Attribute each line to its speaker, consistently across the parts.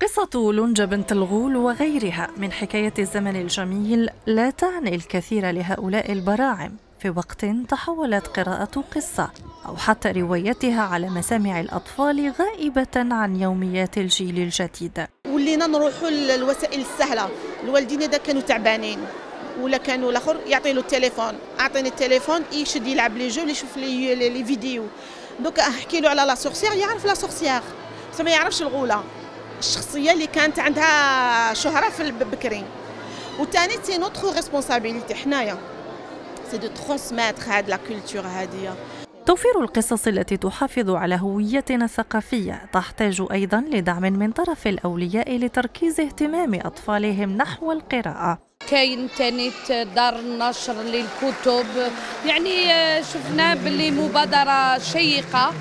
Speaker 1: قصة لنجة بنت الغول وغيرها من حكاية الزمن الجميل لا تعني الكثير لهؤلاء البراعم، في وقت تحولت قراءة قصة أو حتى روايتها على مسامع الأطفال غائبة عن يوميات الجيل الجديد.
Speaker 2: ولينا نروحوا للوسائل السهلة. الوالدين إذا كانوا تعبانين ولا كانوا الآخر يعطي له التليفون، أعطيني التليفون يشد يلعب لي جو ولا يشوف لي فيديو. دوك احكي له على لا سورسيير يعرف لا سورسيير، بس ما يعرفش الغولة، الشخصية اللي كانت عندها شهرة في البكري. وثاني سي نوتخ ريسبونسابيلتي حنايا سي دو ترونسميتر هاد لا كولتور هادية.
Speaker 1: توفير القصص التي تحافظ على هويتنا الثقافية تحتاج أيضا لدعم من طرف الأولياء لتركيز اهتمام أطفالهم نحو القراءة.
Speaker 3: كاين تاني دار النشر للكتب، يعني شفنا باللي مبادرة شيقة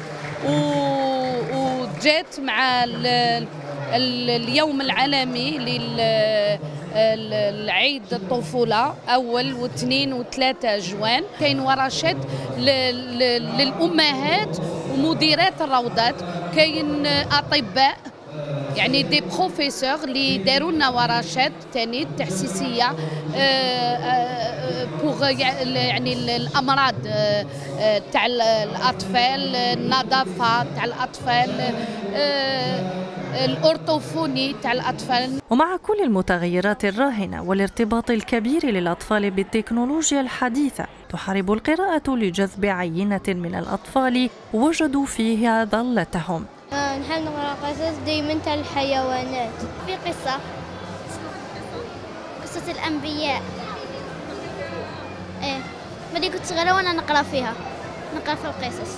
Speaker 3: وجات مع اليوم العالمي للعيد الطفولة أول واثنين وثلاثة جوان. كاين ورشات للأمهات ومديرات الروضات، كاين أطباء يعني دي بروفيسور اللي داروا لنا ورشات تاني تحسيسيه بوغ يعني الامراض تاع الاطفال، النظافه تاع الاطفال، الأورتوفوني تاع الأطفال.
Speaker 1: ومع كل المتغيرات الراهنة والارتباط الكبير للأطفال بالتكنولوجيا الحديثة، تحارب القراءة لجذب عينة من الأطفال وجدوا فيها ضالتهم.
Speaker 4: نحب نقرأ قصص دايما تاع الحيوانات. في قصة الأنبياء. ملي كنت صغيرة وأنا نقرأ في القصص.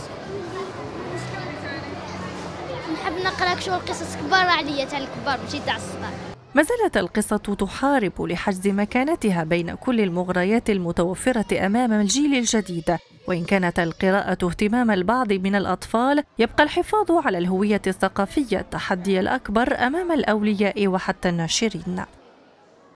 Speaker 4: نحب نقرأ شغل قصص كبار عليا تاع الكبار ماشي تاع الصغار.
Speaker 1: ما زالت القصة تحارب لحجز مكانتها بين كل المغريات المتوفرة أمام الجيل الجديد، وإن كانت القراءة اهتمام البعض من الأطفال، يبقى الحفاظ على الهوية الثقافية التحدي الأكبر أمام الأولياء وحتى الناشرين.